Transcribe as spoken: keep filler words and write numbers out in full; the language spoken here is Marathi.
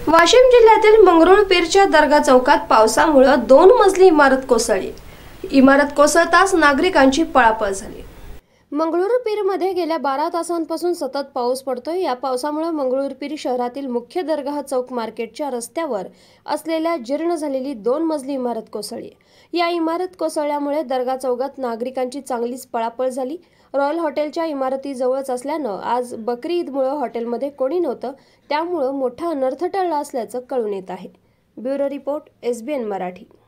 वाशिम जिल्ह्यातील मंगरुळपीरच्या दर्गा चौकात पावसामुळे दोन मजली इमारत कोसळली। इमारत कोसळताच नागरिकांची पळापळ झाली। मंगरुळपीरमध्ये गेल्या बारा तासांपासून सतत पाऊस पडतोय। या पावसामुळे मंगरुळपीर शहरातील मुख्य दर्गा चौक मार्केटच्या रस्त्यावर असलेल्या जीर्ण झालेली दोन मजली इमारत कोसळली। या इमारत कोसळल्यामुळे दर्गा चौकात नागरिकांची चांगलीच पळापळ झाली। रॉयल हॉटेलच्या इमारतीजवळच असल्यानं आज बकरी ईदमुळे हॉटेलमध्ये कोणी नव्हतं, त्यामुळे मोठा अनर्थ टळला असल्याचं कळून येत आहे। Bureau report, S B N Marathi.